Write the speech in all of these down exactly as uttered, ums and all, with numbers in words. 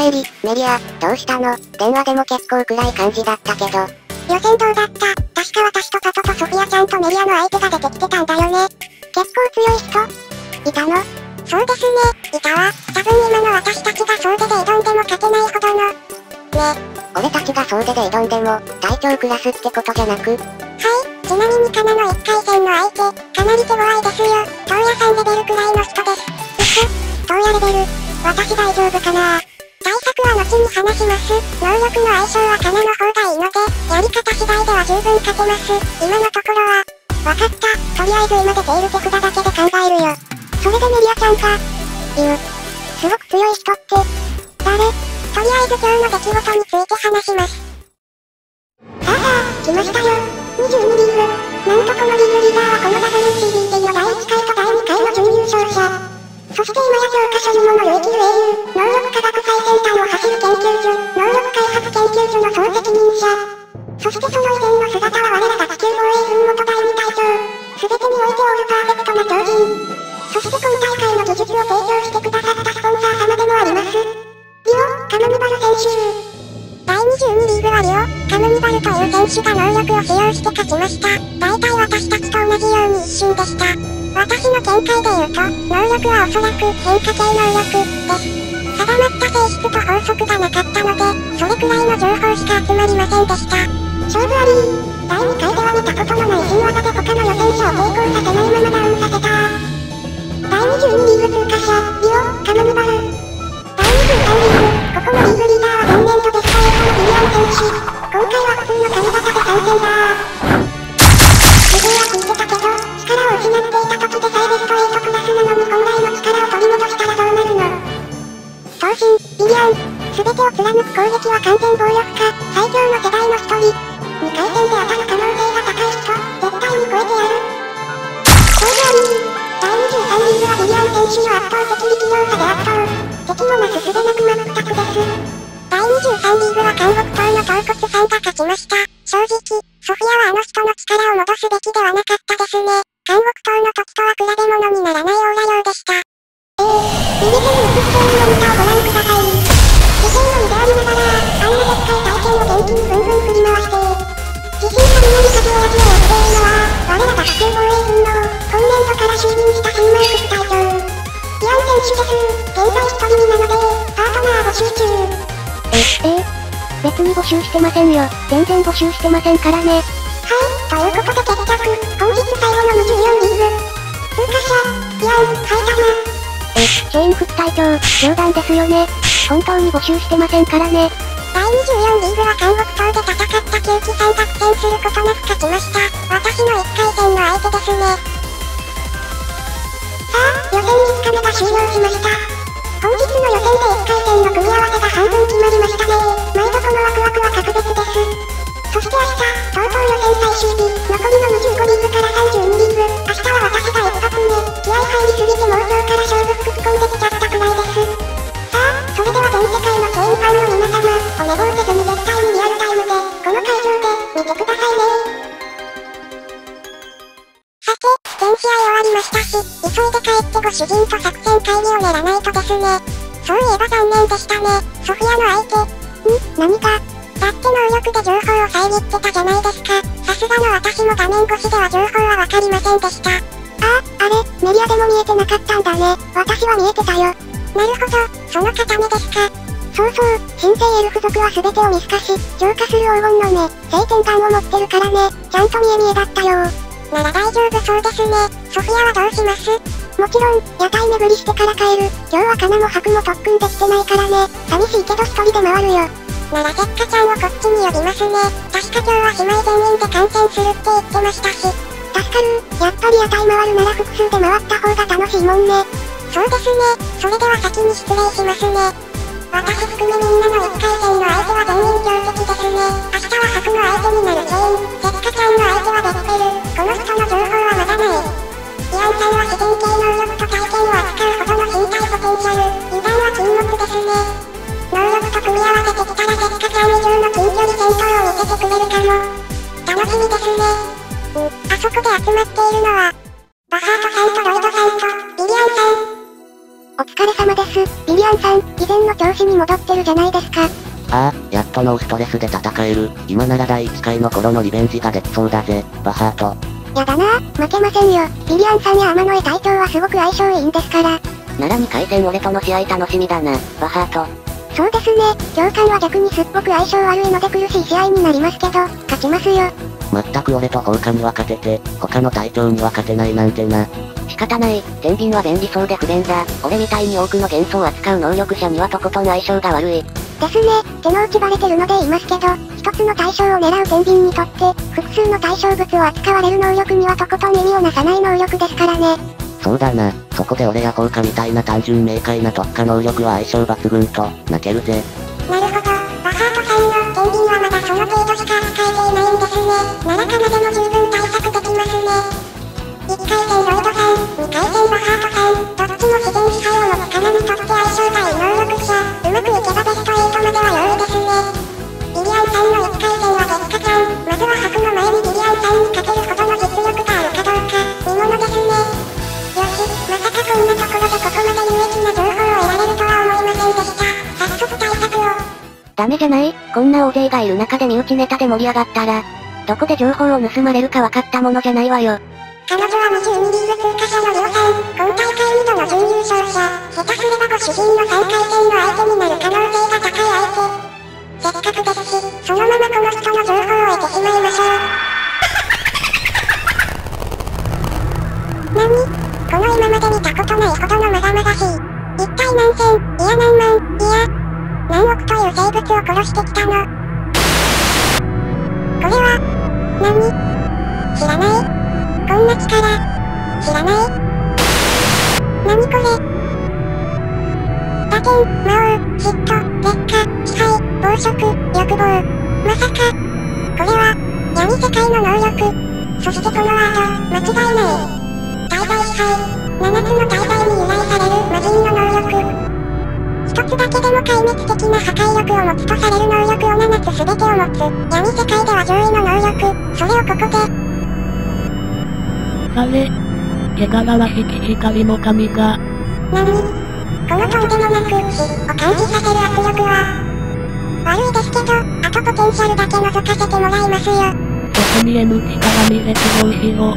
帰り、メリア、どうしたの？電話でも結構暗い感じだったけど。 予選どうだった？確か私とパトとソフィアちゃんとメリアの相手が出てきてたんだよね。結構強い人いたの？そうですね、いたわ。多分今の私たちが総出で挑んでも勝てないほどの。ね。 俺たちが総出で挑んでも、隊長クラスってことじゃなく？ はい、ちなみにカナのいっかい戦の相手、かなり手強いですよ。トウヤさんレベルくらいの人です。うっ、トウヤレベル。私大丈夫かな？対策は後に話します。能力の相性はカナの方がいいので、やり方次第では十分勝てます。今のところは。わかった。とりあえず今出ている手札だけで考えるよ。それでメリアちゃんか。いう。すごく強い人って、誰？とりあえず今日の出来事について話します。さあさあ、来ましたよ。にじゅうにリーグ。なんとこのリーグリーダーはこの ダブリューシービーティー のだいいっかいとだいにかいの準優勝者。そして今や教科書にも載る生きる英雄、能力科学最先端を走る研究所、能力開発研究所の総責任者。そしてその以前の姿は我らが地球防衛軍元だいに隊長。すべてにおいてオールパーフェクトな超人。そして今大会の技術を提供してくださったスポンサー様でもあります。リオ、カムニバル選手。だいにじゅうにリーグはリオ、カムニバルという選手が能力を使用して勝ちました。大体私たちと同じように一瞬でした。私の見解で言うと、能力はおそらく変化系能力です。定まった性質と法則がなかったので、それくらいの情報しか集まりませんでした。勝負ありー。だいにかいでは見たことのない新技で他の予選者を抵抗させないままダウンさせた。だいにじゅうにリーグ通過者、リオ、カムニバル。だいにじゅうさんリーグ、ここもリーグリーダーは前年とデスパイオのビリアン選手。今回は普通の髪型で参戦だー。自分は聞いてたけど、力を失っていた時でさえベストエイトクラスなのに本来の力を取り戻したらどうなるの？闘神、ビリアン、すべてを貫く攻撃は完全暴力化、最強の世代の一人。にかい戦で当たる可能性が高い人、絶対に超えてやる。勝負ありー。だいにじゅうさんリーグはビリアン選手の圧倒的力量差で圧倒。敵もなすすべなく真っ二つです。だいにじゅうさんリーグは監獄党の東骨さんが勝ちました。正直、ソフィアはあの人の力を戻すべきではなかったですね。監獄党の時とは比べ物にならないオーラ量でした。えー、右手に映っているモニターをご覧ください。自信の身でありながら、あんなでっかい体験を元気にぐんぐん振り回して、自信がみなり作業役をやっているのは、我らが地球防衛軍の、今年度から就任した新マークス隊長。イアン選手です。現在一人身なので、パートナー募集中。 え、え別に募集してませんよ。全然募集してませんからね。 はい、ということで決着。本日最後のにじゅうよんリーグ。通過者、イアン、ハイタナ。 え、シェイン副隊長、冗談ですよね。本当に募集してませんからね。 だいにじゅうよんリーグは監獄党で戦った旧期さんが苦戦することなく勝ちました。私のいっかい戦の相手ですね。さあ、予選みっかめが終了しました。本日の予選でいっかい戦の組み合わせが半分決まりましたね。毎度このワクワクは格別です。そして明日、とうとう予選最終日、残りのにじゅうごリーグからさんじゅうにリーグ。明日は私が一発目、気合入りすぎてもう今日から勝負服着込んできちゃったくらいです。さあ、それでは全世界のチェーンファンの皆様、お寝坊せずに絶対にリアルタイムで、この会場で、見てくださいね。さて、全試合終わりましたし、急いで帰ってご主人と作戦会議を練らないとですね。そういえば残念でしたね、ソフィアの相手。ん？何か？だって能力で情報を遮ってたじゃないですか。さすがの私も画面越しでは情報はわかりませんでした。ああ、あれ、メリアでも見えてなかったんだね。私は見えてたよ。なるほど、その片目ですか。そうそう、神聖エルフ族は全てを見透かし、浄化する黄金の目、聖天眼を持ってるからね。ちゃんと見え見えだったよ。なら大丈夫そうですね。ソフィアはどうします？もちろん、屋台巡りしてから帰る。今日はカナもハクも特訓できてないからね。寂しいけど一人で回るよ。ならせっかちゃんをこっちに呼びますね。確か今日は姉妹全員で観戦するって言ってましたし。助かる。やっぱり屋台回るなら複数で回った方が楽しいもんね。そうですね。それでは先に失礼しますね。私含めみんなのいっかい戦の相手は全員強敵ですね。明日はハクの相手になるチェーン。せっかちゃんの相手はベッペル。この人の情報はまだない。イアンさんは自然系能力と体験を扱うほどの身体ポテンシャル。油断は禁物ですね。能力と組み合わせてきたらせっかちゃん以上の近距離戦闘を見せてくれるかも。楽しみですね。ん、あそこで集まっているのは、バハートさんとロイドさんと、ビリアンさん。 お疲れ様です。ビリアンさん、以前の調子に戻ってるじゃないですか。 ああ、やっとノーストレスで戦える。今ならだいいっかいの頃のリベンジができそうだぜ、バハート。 やだなぁ、負けませんよ。ビリアンさんや天野隊長はすごく相性いいんですから。 ならにかい戦俺との試合楽しみだな、バハート。 そうですね、教官は逆にすっごく相性悪いので苦しい試合になりますけど、勝ちますよ。 まったく俺と放火には勝てて、他の隊長には勝てないなんてな。 仕方ない、天秤は便利そうで不便だ。俺みたいに多くの元素を扱う能力者にはとことん相性が悪い。 ですね、手の内バレてるので言いますけど、一つの対象を狙う天秤にとって、複数の対象物を扱われる能力にはとことん意味をなさない能力ですからね。 そうだな、そこで俺や放火みたいな単純明快な特化能力は相性抜群と、泣けるぜ。 なるほど、バハートさんの天秤はまだその程度しか扱えていないんですね。ならかなでも十分対策できますね。いっかい戦ロイドさん、にかい戦バハートさん、どっちも自然支配を持つからにとって相性がいい能力者、うまくいけばベストエイトまでは容易ですね。ビリアンさんのいっかい戦は月下ちゃん、まずは白の前にビリアンさんに勝てるほどの実力があるかどうか、見ものですね。よし、まさかこんなところでここまで有益な情報を得られるとは思いませんでした。早速対策を。 ダメじゃない？こんな大勢がいる中で身内ネタで盛り上がったら、どこで情報を盗まれるか分かったものじゃないわよ。 彼女はにじゅうにリーグ通過者のリオさん、今大会にどの準優勝者、下手すればご主人のさんかい戦の相手になる可能性が高い相手。せっかくですし、そのままこの人の情報を得てしまいましょう。なに？この今まで見たことないほどのまがまがしい。一体何千、いや何万、いや、何億という生物を殺してきたの？これは、何？知らない？こんな力、知らない？なにこれ？打点、魔王、嫉妬、劣化、支配、暴食、欲望。まさか、これは、闇世界の能力。そしてこのワード、間違いない。大罪支配、七つの大罪に由来される魔人の能力。一つだけでも壊滅的な破壊力を持つとされる能力を七つ全てを持つ。闇世界では上位の能力。それをここで。 あれ？毛皮は引き光の神が。 なに？このとんでもなく死を感じさせる圧力は。悪いですけど、あとポテンシャルだけ覗かせてもらいますよ。 そこに エヌ 力見れてどうしよう。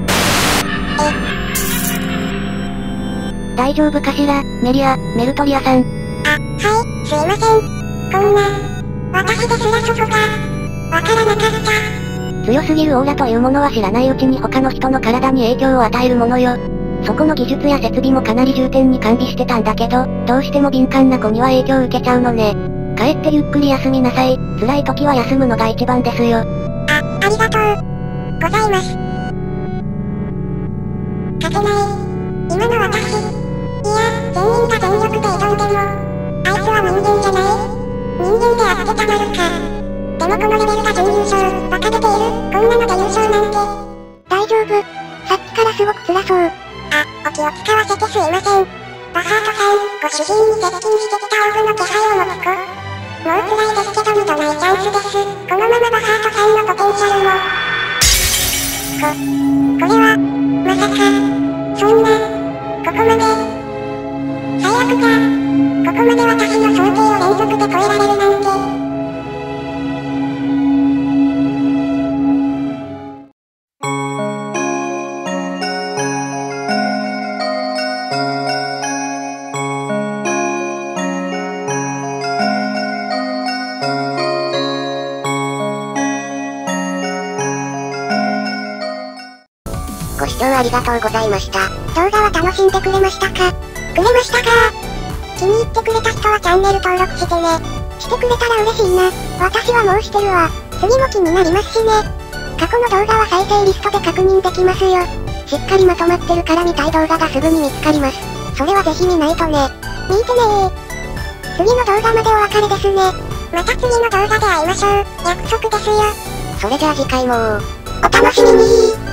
え？大丈夫かしら、メリア、メルトリアさん。 あ、はい、すいません。こんな、私ですらそこが、わからなかった。 強すぎるオーラというものは知らないうちに他の人の体に影響を与えるものよ。そこの技術や設備もかなり重点に完備してたんだけど、どうしても敏感な子には影響を受けちゃうのね。帰ってゆっくり休みなさい。辛い時は休むのが一番ですよ。 あ、ありがとう。ございます。勝てない。今の私。いや、全員が全力で挑んでも、あいつは人間じゃない。人間であってたまるか。でもこのレベルが準優勝、馬鹿げている、こんなので優勝なんて。 大丈夫。さっきからすごく辛そう。 あ、お気を使わせてすいません。バハートさん、ご主人に接近してきたオーブの気配を持つ子。もう辛いですけど二度ないチャンスです。このままバハートさんのポテンシャルも。こ、これは、まさか、そんな、ここまで。最悪か、ここまで私の想定を連続で超えられるなんて。 ご視聴ありがとうございました。動画は楽しんでくれましたか？ くれましたか？気に入ってくれた人はチャンネル登録してね。 してくれたら嬉しいな。私はもうしてるわ。次も気になりますしね。過去の動画は再生リストで確認できますよ。しっかりまとまってるから見たい動画がすぐに見つかります。それはぜひ見ないとね。見てねー。次の動画までお別れですね。 また次の動画で会いましょう。約束ですよ。 それじゃあ次回もお楽しみにー。